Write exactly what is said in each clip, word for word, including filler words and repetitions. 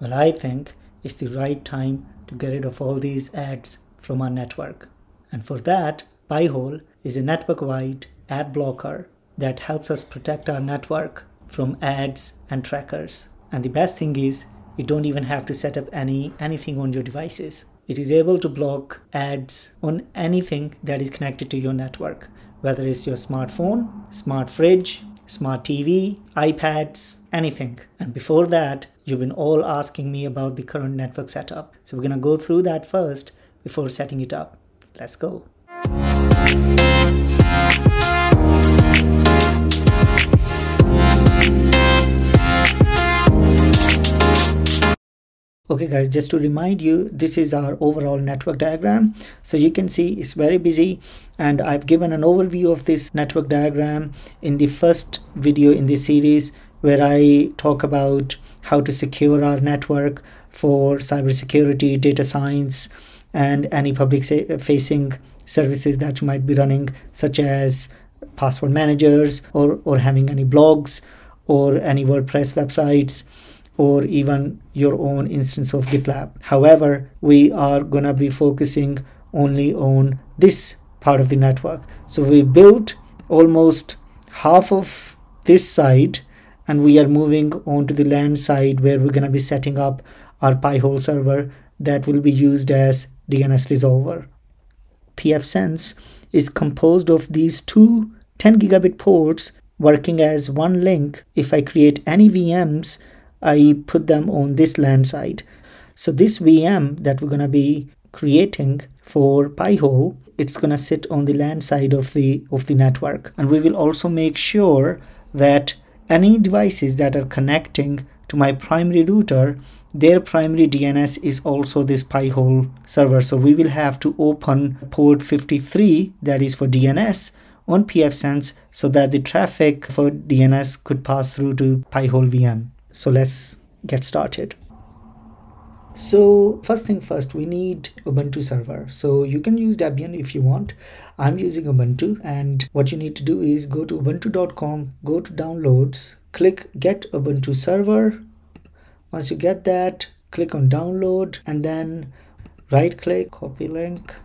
Well, I think it's the right time to get rid of all these ads from our network. And for that, Pi-hole is a network-wide ad blocker that helps us protect our network from ads and trackers. And the best thing is, you don't even have to set up any anything on your devices. It is able to block ads on anything that is connected to your network, whether it's your smartphone, smart fridge, smart T V, iPads, anything. And before that, you've been all asking me about the current network setup. So we're gonna go through that first before setting it up. Let's go. Okay guys, just to remind you, this is our overall network diagram. So you can see it's very busy, and I've given an overview of this network diagram in the first video in this series, where I talk about how to secure our network for cybersecurity, data science, and any public facing services that you might be running, such as password managers, or, or having any blogs or any WordPress websites, or even your own instance of GitLab. However, we are gonna be focusing only on this part of the network. So we built almost half of this side, and we are moving on to the LAN side, where we're gonna be setting up our Pi-hole server that will be used as D N S resolver. pfSense is composed of these two ten gigabit ports working as one link. If I create any V Ms, I put them on this LAN side. So this V M that we're gonna be creating for Pi-hole, it's gonna sit on the LAN side of the of the network. And we will also make sure that any devices that are connecting to my primary router, their primary D N S is also this Pi-hole server. So we will have to open port fifty-three, that is for D N S, on pfSense, so that the traffic for D N S could pass through to Pi-hole V M. So let's get started. So first thing first, we need Ubuntu server. So you can use Debian if you want. I'm using Ubuntu, and what you need to do is go to ubuntu dot com, go to downloads, click get Ubuntu server. Once you get that, click on download, and then right click, copy link.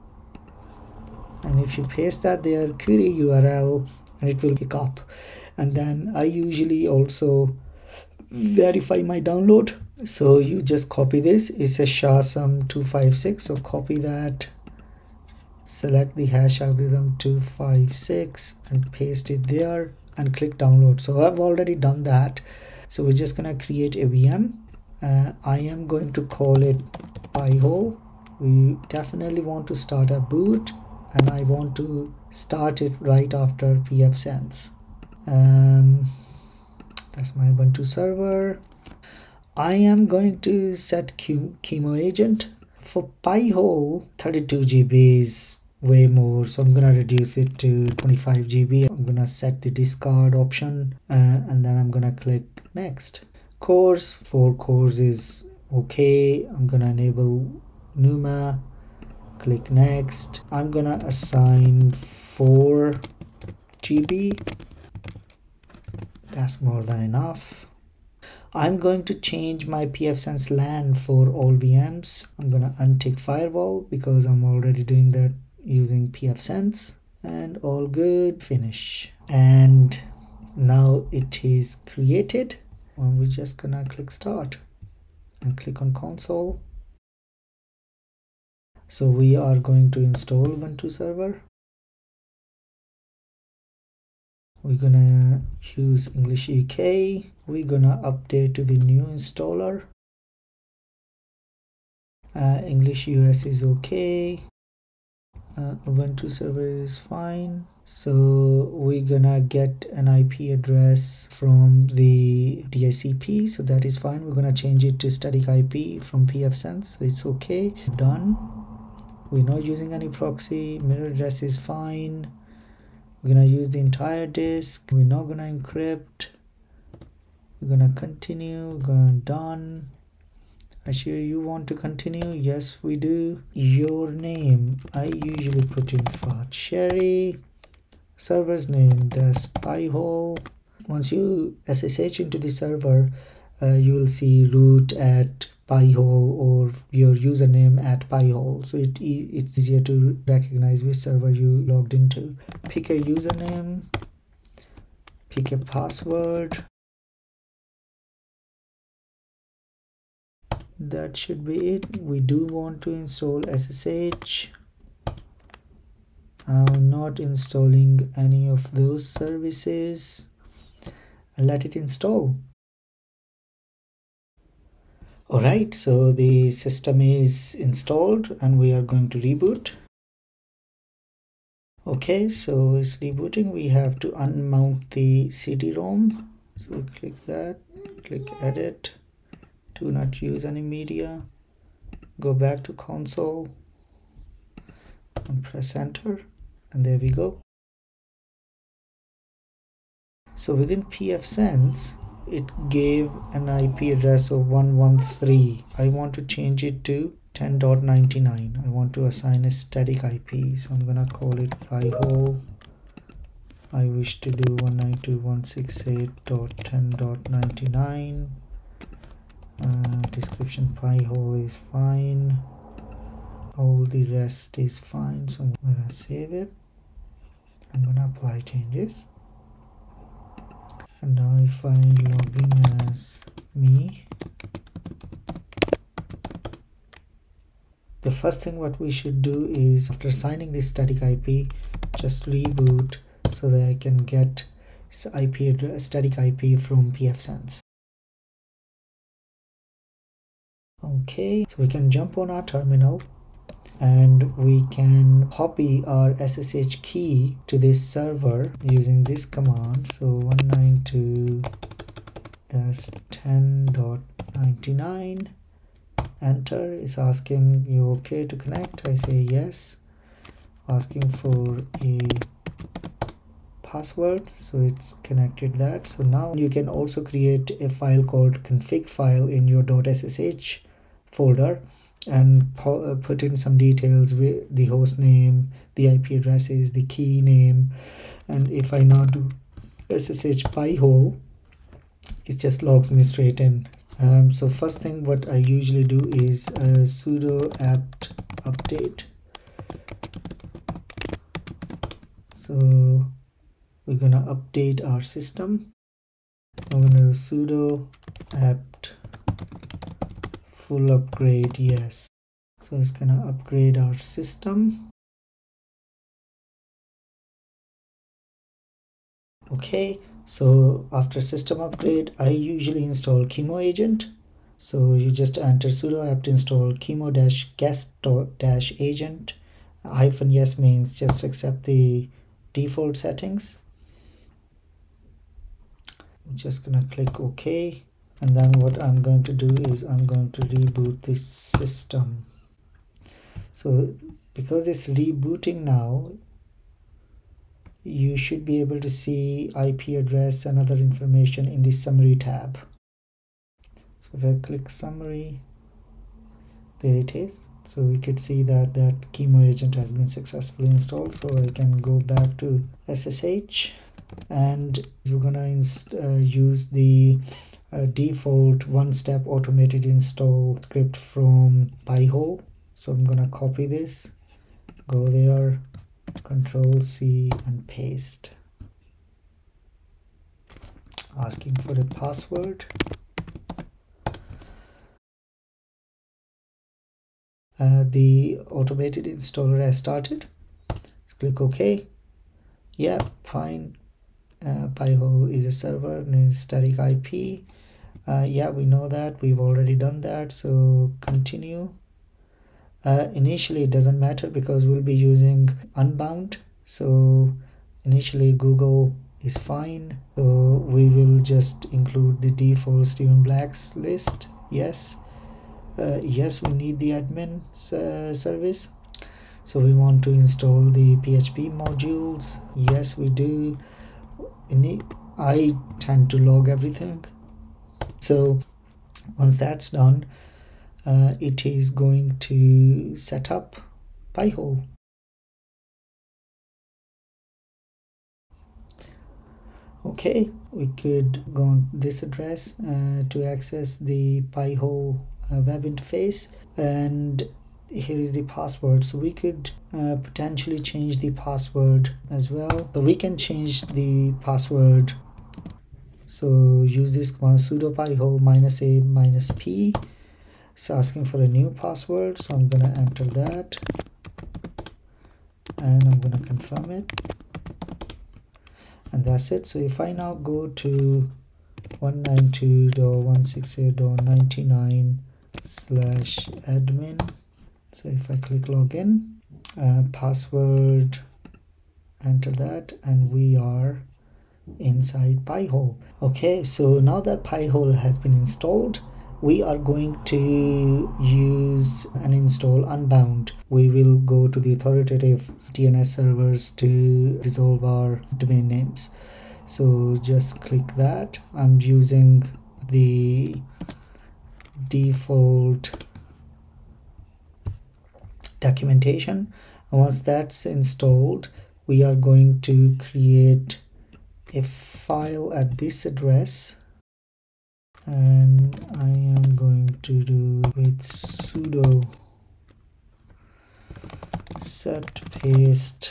And if you paste that there, query U R L, and it will pick up. And then I usually also verify my download. So you just copy this. It's a SHA S M two five six. So copy that, select the hash algorithm two five six and paste it there, and click download. So I've already done that. So we're just gonna create a V M. Uh, I am going to call it Pi-hole. We definitely want to start a boot, and I want to start it right after pfSense. Um, That's my Ubuntu server. I am going to set Chemo agent. For Pi-hole, thirty-two G B is way more, so I'm gonna reduce it to twenty-five G B. I'm gonna set the discard option, uh, and then I'm gonna click next. Cores, four cores is okay. I'm gonna enable Numa, click next. I'm gonna assign four G B. That's more than enough. I'm going to change my pfSense LAN for all V Ms. I'm gonna untick firewall because I'm already doing that using pfSense, and all good, finish. And now it is created, and we're just gonna click start and click on console. So we are going to install Ubuntu server. We're gonna use English U K. We're gonna update to the new installer. Uh, English U S is okay. Uh, Ubuntu server is fine. So we're gonna get an I P address from the D H C P. So that is fine. We're gonna change it to static I P from pfSense. So it's okay. Done. We're not using any proxy. Mirror address is fine. We're gonna use the entire disk. We're not gonna encrypt. We're gonna continue. We're gonna done. Actually, you want to continue? Yes, we do. Your name, I usually put in Fat Sherry. Server's name, that's Pi-hole. Once you S S H into the server, uh, you will see root at Pi-hole or your username at Pi-hole. So it, it's easier to recognize which server you logged into. Pick a username, pick a password. That should be it. We do want to install S S H. I'm not installing any of those services. Let it install. Alright, so the system is installed and we are going to reboot. Okay, so it's rebooting. We have to unmount the C D ROM. So click that, click edit, do not use any media, go back to console and press enter, and there we go. So within pfSense, it gave an I P address of one one three. I want to change it to ten dot ninety-nine. I want to assign a static I P, so I'm gonna call it Pi-hole. I wish to do one ninety-two dot one sixty-eight dot ten dot ninety-nine. Uh, description Pi-hole is fine. All the rest is fine, so I'm gonna save it. I'm gonna apply changes. And now if I log in as me, the first thing what we should do is, after assigning this static I P, just reboot so that I can get I P address, static I P from pfSense. Okay, so we can jump on our terminal and we can copy our S S H key to this server using this command. So one ninety-two dash ten dot ninety-nine, enter. Is asking you okay to connect. I say yes. Asking for a password, so it's connected that. So now you can also create a file called config file in your .ssh folder and put in some details with the host name, the I P addresses, the key name. And if I now do ssh Pi-hole, it just logs me straight in. Um, so first thing what I usually do is a sudo apt update. So we're gonna update our system. I'm gonna do sudo apt full upgrade, yes. So it's gonna upgrade our system. Okay, so after system upgrade, I usually install Chemo agent. So you just enter sudo apt install chemo dash guest dash agent. Hyphen yes means just accept the default settings. I'm just gonna click OK. And then what I'm going to do is I'm going to reboot this system. So because it's rebooting now, you should be able to see I P address and other information in the summary tab. So if I click summary, there it is. So we could see that that Chemo agent has been successfully installed. So I can go back to S S H and we're gonna uh, use the uh, default one-step automated install script from Pi-hole. So I'm gonna copy this, go there, control C and paste. Asking for a password. Uh, the automated installer has started. Let's click OK. Yeah, fine. Uh, Pi-hole is a server named static I P. Uh, yeah, we know that. We've already done that. So continue. Uh, initially, it doesn't matter because we'll be using Unbound. So initially, Google is fine. So we will just include the default Steven Black's list. Yes. Uh, yes, we need the admin uh, service. So we want to install the P H P modules. Yes, we do. In the, I tend to log everything. So once that's done, uh, it is going to set up Pi-hole. Okay, we could go on this address uh, to access the Pi-hole uh, web interface, and here is the password. So we could uh, potentially change the password as well. So we can change the password. So use this command sudo pi-hole minus a minus p. It's asking for a new password, so I'm gonna enter that and I'm gonna confirm it, and that's it. So if I now go to one ninety-two dot one sixty-eight dot ninety-nine slash admin, so if I click login, uh, password, enter that, and we are inside Pi-hole. Okay, so now that Pi-hole has been installed, we are going to use and install Unbound. We will go to the authoritative D N S servers to resolve our domain names. So just click that. I'm using the default documentation. And once that's installed, we are going to create a file at this address, and I am going to do with sudo set paste,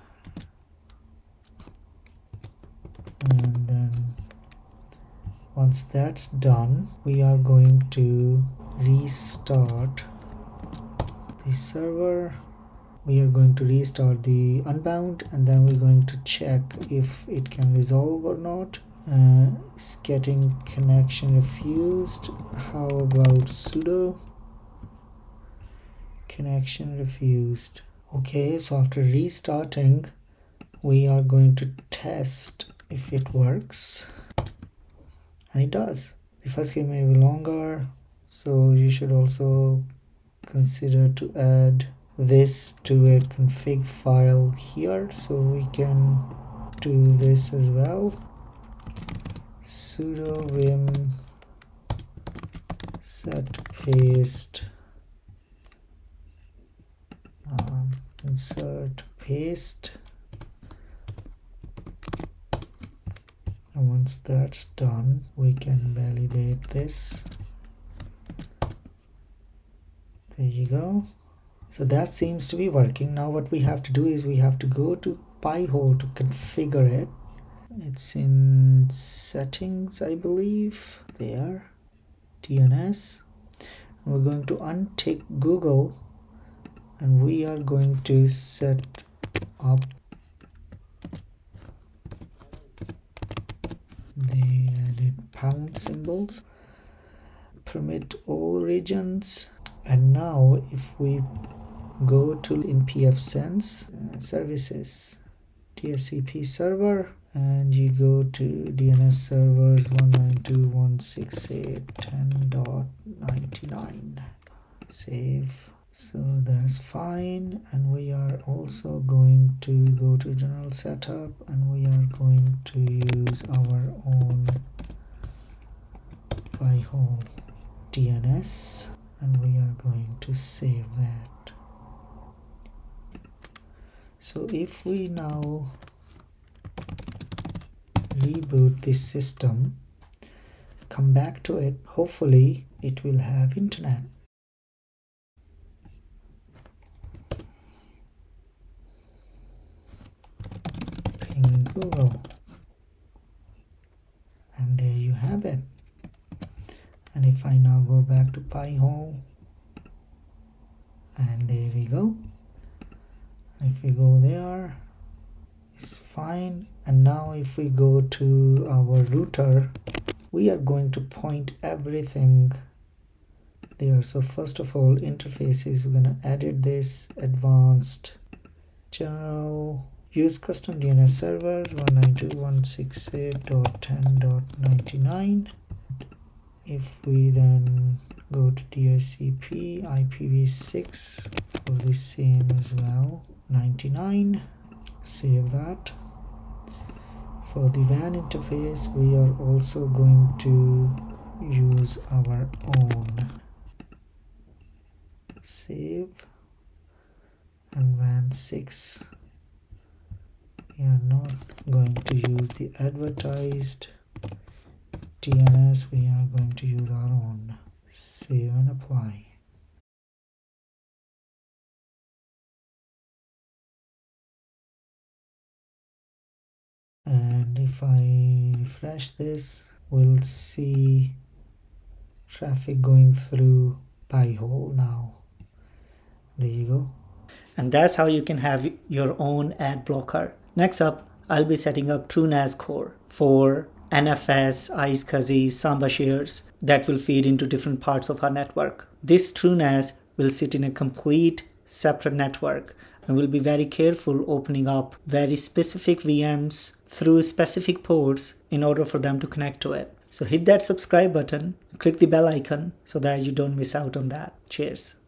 and then once that's done, we are going to restart the server. We are going to restart the Unbound, and then we're going to check if it can resolve or not. Uh, it's getting connection refused. How about sudo connection refused? Okay, so after restarting, we are going to test if it works, and it does. The first key may be longer, so you should also consider to add this to a config file here, so we can do this as well. Sudo vim set paste, um, insert paste, and once that's done, we can validate this. There you go. So that seems to be working. Now what we have to do is we have to go to Pi-hole to configure it. It's in settings, I believe. There, D N S. And we're going to untick Google, and we are going to set up the added pound symbols, permit all regions, and now if we go to in pfSense uh, services D S C P server, and you go to D N S servers one ninety-two dot one sixty-eight dot ten dot ninety-nine, save. So that's fine, and we are also going to go to general setup, and we are going to use our own Pi-hole D N S, and we are going to save that. So if we now reboot this system, come back to it, hopefully it will have internet. Ping Google, and there you have it. And if I now go back to Pi-hole, and there we go. And if we go there, it's fine. And now if we go to our router, we are going to point everything there. So first of all, interfaces, we're going to edit this, advanced, general, use custom D N S server one ninety-two dot one sixty-eight dot ten dot ninety-nine. If we then go to D H C P, I P v six for the same as well, ninety-nine, save that. For the W A N interface, we are also going to use our own, save, and W A N six, we are not going to use the advertised T N S, we are going to use our own. Save and apply. And if I refresh this, we'll see traffic going through Pi-hole now. There you go. And that's how you can have your own ad blocker. Next up, I'll be setting up TrueNAS Core for N F S, iSCSI, Samba shares that will feed into different parts of our network. This TrueNAS will sit in a complete separate network, and we'll be very careful opening up very specific V Ms through specific ports in order for them to connect to it. So hit that subscribe button, click the bell icon so that you don't miss out on that. Cheers.